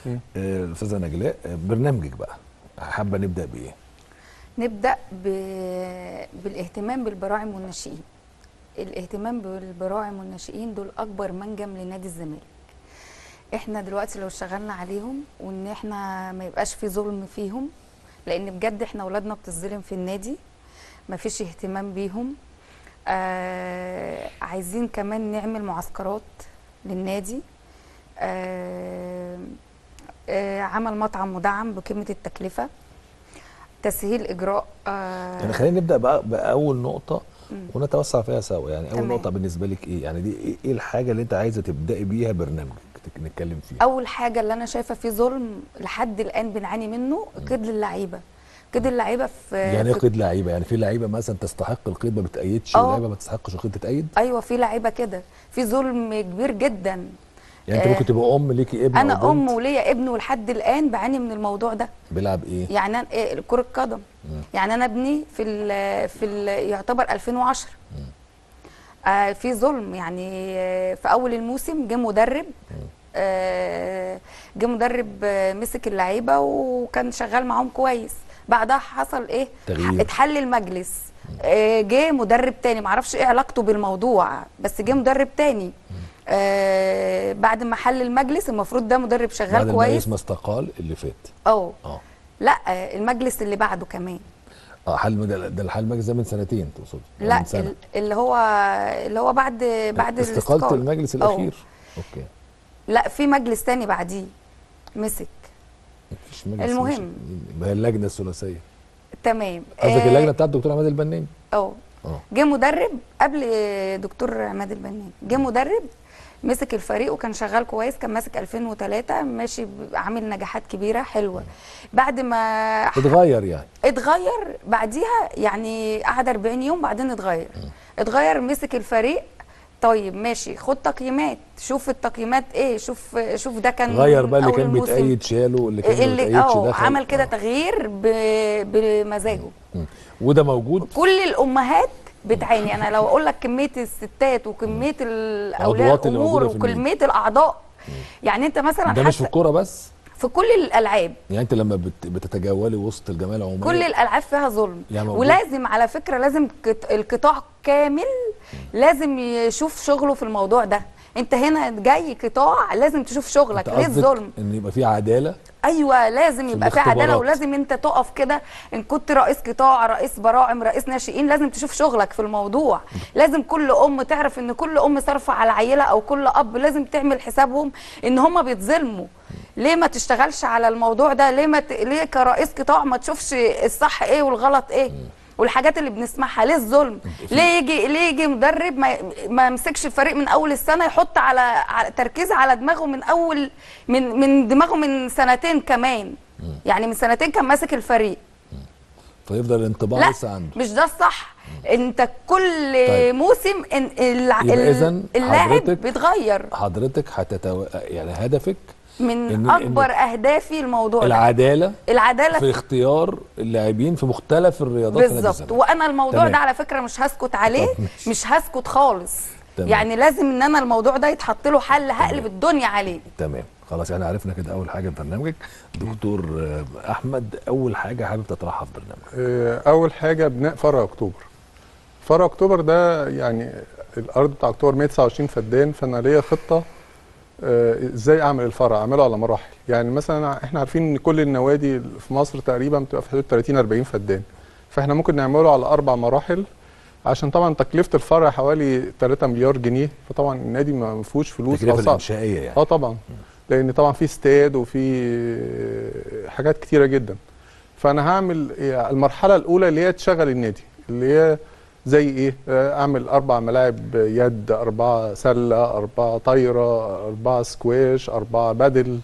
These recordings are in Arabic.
الاستاذه نجلاء، برنامجك بقى حابه نبدا بايه؟ نبدأ بالاهتمام بالبراعم والناشئين. الاهتمام بالبراعم والناشئين دول أكبر منجم لنادي الزمالك. احنا دلوقتي لو اشتغلنا عليهم وان احنا ما يبقاش في ظلم فيهم، لان بجد احنا اولادنا بتظلم في النادي، ما فيش اهتمام بيهم. عايزين كمان نعمل معسكرات للنادي. عمل مطعم مدعم بقيمة التكلفة، تسهيل اجراء. يعني خلينا نبدا بقى باول نقطه ونتوسع فيها سوا. يعني اول تمام. نقطه بالنسبه لك ايه؟ يعني دي ايه الحاجه اللي انت عايزه تبداي بيها برنامجك نتكلم فيها؟ اول حاجه اللي انا شايفه فيه ظلم لحد الان بنعاني منه، قيد اللعيبه. قيد اللعيبه يعني ايه قيد لعيبه؟ يعني في لعيبه مثلا تستحق القيد ما بتأيدش، ولعيبه ما تستحقش القيد تتأيد؟ ايوه، في لعيبه كده، في ظلم كبير جدا. يعني انت ممكن تبقى ام ليكي ابن او بنت؟ انا ام وليا ابن ولحد الان بعاني من الموضوع ده. بيلعب ايه؟ يعني أنا كره قدم. يعني انا ابني في يعتبر 2010. في ظلم. يعني في اول الموسم جه مدرب، مسك اللعيبه وكان شغال معاهم كويس. بعدها حصل ايه؟ تغيير. اتحل المجلس. جه مدرب تاني، معرفش ايه علاقته بالموضوع، بس جه مدرب تاني. بعد ما حل المجلس، المفروض ده مدرب شغال بعد كويس. المجلس ما استقال اللي فات. لا، المجلس اللي بعده كمان. حل ده الحل المجلس ده من سنتين تقصد؟ لا، من سنة. اللي هو بعد استقالة المجلس الاخير. اوكي. لا، في مجلس تاني بعديه مسك. مفيش مجلس. المهم هي اللجنه الثلاثيه. تمام. قصدك اللجنه بتاعت الدكتور عماد البناني؟ جه مدرب قبل دكتور عماد البناني، جه مدرب مسك الفريق وكان شغال كويس، كان ماسك 2003 ماشي، عامل نجاحات كبيره حلوه. بعد ما اتغير بعديها، يعني قعد 40 يوم بعدين اتغير مسك الفريق. طيب ماشي، خد تقييمات، شوف التقييمات ايه، شوف ده كان غير بقى اللي كان بيتأيد شاله، اللي كان ما بيتأيدش دخل. عمل كده تغيير بمزاجه. وده موجود. كل الامهات بتعاني. انا لو اقول لك كميه الستات وكميه الاولياء الامور وكميه الاعضاء. يعني انت مثلا ده مش في الكوره بس، في كل الالعاب. يعني انت لما بتتجولي وسط الجمعيه العموميه كل الالعاب فيها ظلم. يعني ولازم على فكره لازم القطاع كامل لازم يشوف شغله في الموضوع ده. انت هنا جاي قطاع، لازم تشوف شغلك. ليه الظلم؟ ان يبقى في عداله. ايوه، لازم يبقى في عداله، ولازم انت تقف كده. ان كنت رئيس قطاع، رئيس براعم، رئيس ناشئين، لازم تشوف شغلك في الموضوع. لازم كل ام تعرف ان كل ام صارفه على عيله، او كل اب لازم تعمل حسابهم ان هم بيتظلموا. ليه ما تشتغلش على الموضوع ده؟ ليه كرئيس قطاع ما تشوفش الصح ايه والغلط ايه؟ والحاجات اللي بنسمعها. ليه الظلم؟ ليه يجي مدرب ما يمسكش الفريق من اول السنه، يحط على تركيز على دماغه من اول من دماغه من سنتين كمان. يعني من سنتين كان ماسك الفريق، فيفضل الانطباع لسه عنده. مش ده الصح. انت كل موسم اللاعب بيتغير. حضرتك يعني هدفك من اكبر اهدافي الموضوع العداله في اختيار اللاعبين في مختلف الرياضات بالظبط. وانا الموضوع ده على فكره مش هسكت عليه، مش هسكت خالص. يعني لازم ان انا الموضوع ده يتحط له حل، هقلب الدنيا عليه. تمام، خلاص. يعني عرفنا كده اول حاجه في برنامجك. دكتور احمد، اول حاجه حابب تطرحها في برنامجك؟ اول حاجه بناء فرع اكتوبر. فرع اكتوبر ده يعني الارض بتاع اكتوبر 129 فدان، فانا ليا خطه ازاي اعمل الفرع، اعمله على مراحل. يعني مثلا احنا عارفين ان كل النوادي في مصر تقريبا بتبقى في حدود 30 40 فدان، فاحنا ممكن نعمله على 4 مراحل، عشان طبعا تكلفه الفرع حوالي 3 مليار جنيه، فطبعا النادي ما فيهوش فلوس. التكلفه الانشائيه يعني. طبعا، لان طبعا في استاد وفي حاجات كتيره جدا. فانا هعمل المرحله الاولى اللي هي تشغل النادي، اللي هي زي ايه؟ اعمل 4 ملاعب يد، 4 سله، 4 طايره، 4 سكواش، 4 بدل،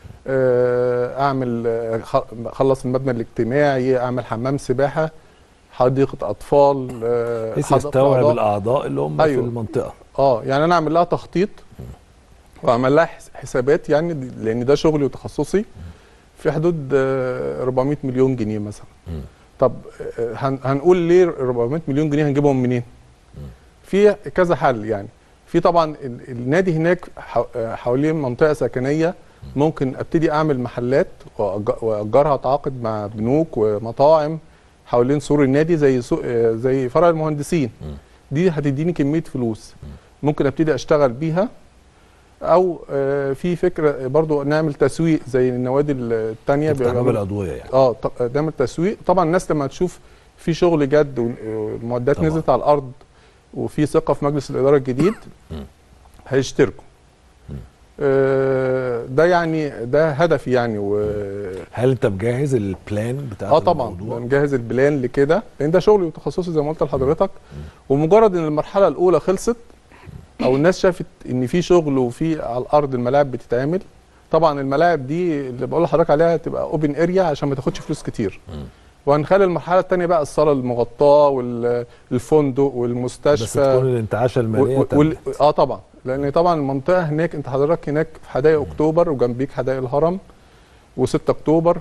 اعمل اخلص المبنى الاجتماعي، اعمل حمام سباحه، حديقه اطفال، بحيث يستوعب الاعضاء اللي هم في المنطقه. يعني انا اعمل لها تخطيط واعمل لها حسابات، يعني لان ده شغلي وتخصصي، في حدود 400 مليون جنيه مثلا. طب هنقول ليه 400 مليون جنيه هنجيبهم منين؟ في كذا حل. يعني في طبعا النادي هناك حوالين منطقه سكنيه ممكن ابتدي اعمل محلات واجرها، اتعاقد مع بنوك ومطاعم حوالين سور النادي زي زي فرع المهندسين. دي هتديني كميه فلوس ممكن ابتدي اشتغل بيها. او في فكره برضو نعمل تسويق زي النوادي الثانيه بتعمل الادويه يعني. نعمل تسويق. طبعا الناس لما تشوف في شغل جد والمعدات نزلت على الارض وفي ثقه في مجلس الاداره الجديد هيشتركوا. ده يعني ده هدفي يعني. هل انت مجهز البلان بتاع طبعا مجهز البلان لكده، لان ده شغلي وتخصصي زي ما قلت لحضرتك. ومجرد ان المرحله الاولى خلصت او الناس شافت ان في شغل وفي على الارض الملاعب بتتعمل، طبعا الملاعب دي اللي بقول لحضرتك عليها تبقى اوبن اريا عشان ما تاخدش فلوس كتير. وهنخلي المرحله الثانيه بقى الصاله المغطاه والفندق والمستشفى، بس تكون الانتعاشه الماليه طبعا، لان طبعا المنطقه هناك انت حضرتك هناك في حدائق اكتوبر وجنبيك حدائق الهرم و6 اكتوبر.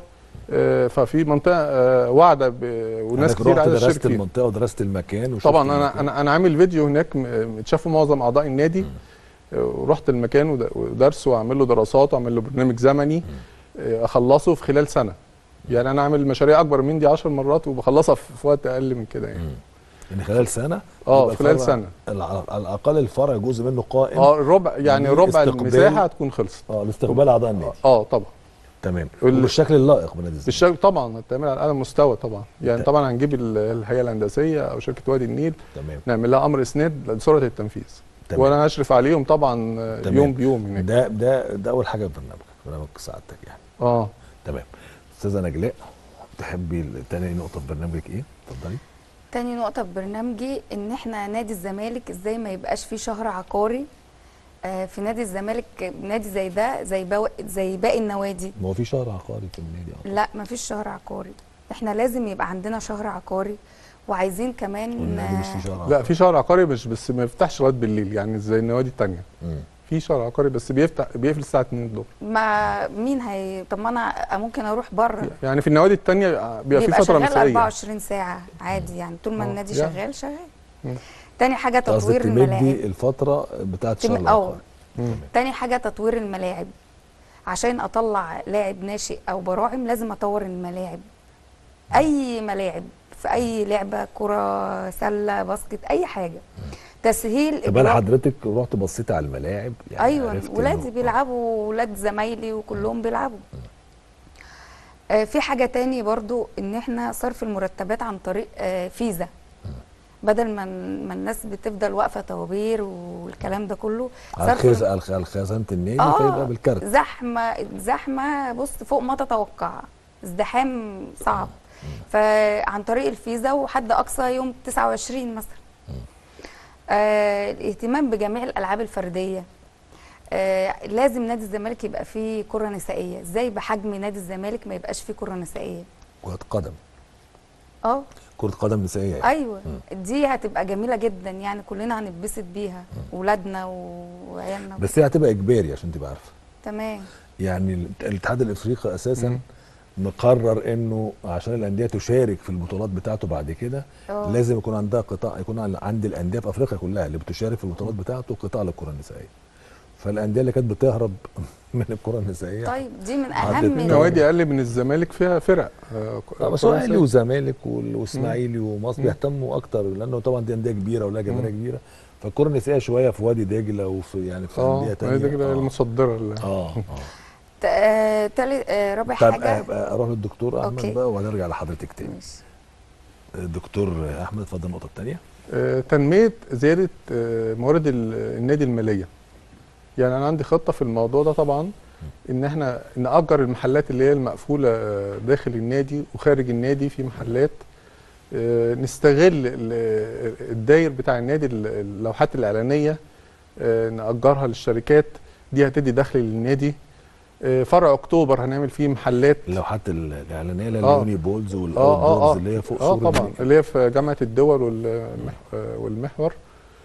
ففي منطقه واعده وناس كتير عايزه تشترك فيها. درست المنطقه ودرست المكان طبعا انا عامل فيديو هناك متشافوا معظم اعضاء النادي. ورحت المكان ودرسه واعمل له دراسات واعمل له برنامج زمني اخلصه في خلال سنه. يعني انا عامل مشاريع اكبر من دي 10 مرات وبخلصها في وقت اقل من كده يعني. يعني خلال سنه؟ خلال سنه على الاقل الفرع جزء منه قائم. ربع يعني ربع المساحه هتكون خلصت. لاستقبال اعضاء النادي. طبعا. تمام. وبالشكل اللائق بنادي الزمالك. بالشكل طبعا هتعمل على اعلى مستوى طبعا. يعني طبعا هنجيب الهيئه الهندسيه او شركه وادي النيل. تمام. نعمل لها امر اسناد لسرعه التنفيذ. تمام. وانا هشرف عليهم طبعا. تمام. يوم بيوم هناك. ده اول حاجه في برنامج سعادتك يعني. تمام. استاذه نجلاء، تحبي تاني نقطه في برنامجك ايه؟ اتفضلي. تاني نقطه في برنامجي ان احنا نادي الزمالك ازاي ما يبقاش فيه شهر عقاري. في نادي الزمالك نادي زي ده زي باقي النوادي. ما هو في شهر عقاري في النادي؟ لا ما فيش شهر عقاري. احنا لازم يبقى عندنا شهر عقاري، وعايزين كمان مش في شهر عقاري. لا في شهر عقاري بس ما يفتحش لغايه بالليل يعني زي النوادي الثانيه. في شهر عقاري بس بيقفل الساعه 2 الظهر. ما مين طب ما انا ممكن اروح بره. يعني في النوادي الثانيه بيبقى في فتره مسائيه 24 ساعه عادي يعني طول ما النادي شغال. تاني حاجه تطوير الملاعب. دي الفتره بتاعت الشهر العقاري. تاني حاجه تطوير الملاعب. عشان اطلع لاعب ناشئ او براعم لازم اطور الملاعب. اي ملاعب في اي لعبه، كره، سله، باسكت، اي حاجه. تسهيل. طب انا حضرتك رحت بصيت على الملاعب يعني؟ ايوه ولادي بيلعبوا، ولاد زمايلي وكلهم بيلعبوا. في حاجه تاني برضو ان احنا صرف المرتبات عن طريق فيزا، بدل ما الناس بتفضل واقفه طوابير والكلام ده كله. على خزانه النادي فيبقى بالكارت. زحمه بص فوق ما تتوقع، ازدحام صعب. فعن طريق الفيزا وحد اقصى يوم 29 مثلا. الاهتمام بجميع الالعاب الفرديه. لازم نادي الزمالك يبقى فيه كره نسائيه. ازاي بحجم نادي الزمالك ما يبقاش فيه كره نسائيه؟ كره قدم. كره قدم نسائيه يعني. ايوه. دي هتبقى جميله جدا يعني كلنا هنتبسط بيها، ولادنا وعيالنا. بس هي هتبقى اجباري عشان تبقى عارفه. تمام. يعني الاتحاد الافريقي اساسا مقرر انه عشان الانديه تشارك في البطولات بتاعته بعد كده لازم يكون عندها قطاع، يكون عند الانديه في افريقيا كلها اللي بتشارك في البطولات بتاعته قطاع للكره النسائيه. فالانديه اللي كانت بتهرب من الكره النسائيه طيب دي من اهم النوادي اقل من الزمالك فيها فرق. بس الاهلي والزمالك والاسماعيلي ومصر بيهتموا اكتر لانه طبعا دي انديه كبيره ولها جماهير كبيره. فالكره النسائيه شويه في وادي دجله وفي يعني في انديه ثانيه. وادي دجله المصدره رابع حاجه. اروح للدكتور احمد بقى وهنرجع لحضرتك تاني. الدكتور احمد اتفضل. النقطه الثانيه تنميه زياده موارد النادي الماليه. يعني انا عندي خطه في الموضوع ده طبعا ان احنا نأجر المحلات اللي هي المقفوله داخل النادي وخارج النادي في محلات. نستغل الداير بتاع النادي، اللوحات الاعلانيه نأجرها للشركات، دي هتدي دخل للنادي. فرع اكتوبر هنعمل فيه محلات. اللوحات الاعلانيه اللي اليوني بولز والاوت اللي هي فوق سور طبعا اللي هي في جامعه الدول والمحور.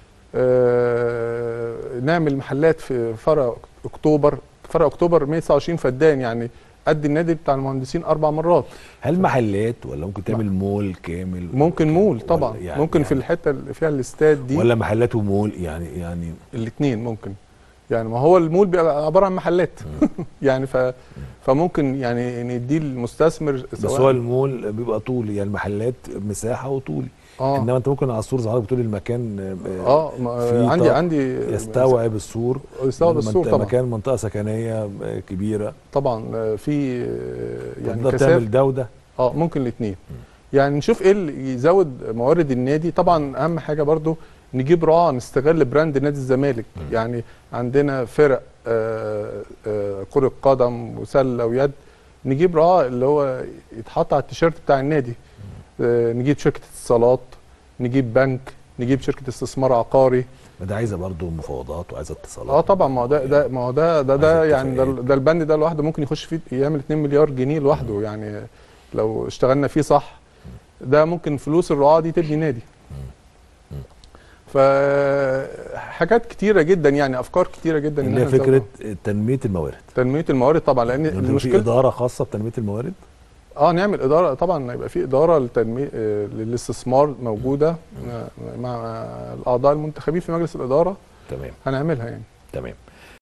نعمل محلات في فرع اكتوبر. فرع اكتوبر 129 فدان يعني قد النادي بتاع المهندسين 4 مرات. هل محلات ولا ممكن تعمل مول كامل؟ ممكن مول طبعا يعني ممكن يعني في الحته اللي فيها الاستاد دي، ولا محلات ومول يعني الاثنين ممكن. يعني ما هو المول بيبقى عباره عن محلات يعني فممكن يعني نديه المستثمر. بس هو المول بيبقى طولي، يعني المحلات مساحه وطولي. انما انت ممكن على السور زي ما حضرتك بتقول المكان عندي يستوعب السور، طبعا مكان منطقه سكنيه كبيره طبعا. في يعني تقدر تعمل ده وده. ممكن الاثنين. يعني نشوف ايه اللي يزود موارد النادي. طبعا اهم حاجه برضو نجيب رعاة، نستغل براند نادي الزمالك. يعني عندنا فرق كرة قدم وسله ويد، نجيب رعاة اللي هو يتحط على التيشيرت بتاع النادي. نجيب شركه اتصالات، نجيب بنك، نجيب شركه استثمار عقاري. ده عايزه برضه مفاوضات وعايزه اتصالات. طبعا. ما هو ده يعني ده البند ده لوحده ممكن يخش فيه يعمل 2 مليار جنيه لوحده. يعني لو اشتغلنا فيه صح ده ممكن فلوس الرعاة دي تبني نادي. فحاجات كتيره جدا، يعني افكار كتيره جدا. اللي هي فكره تنميه الموارد. طبعا، لان المشكله في اداره خاصه بتنميه الموارد. نعمل اداره طبعا، يبقى في اداره للتنميه للاستثمار موجوده مع الاعضاء المنتخبين في مجلس الاداره. تمام. هنعملها يعني. تمام.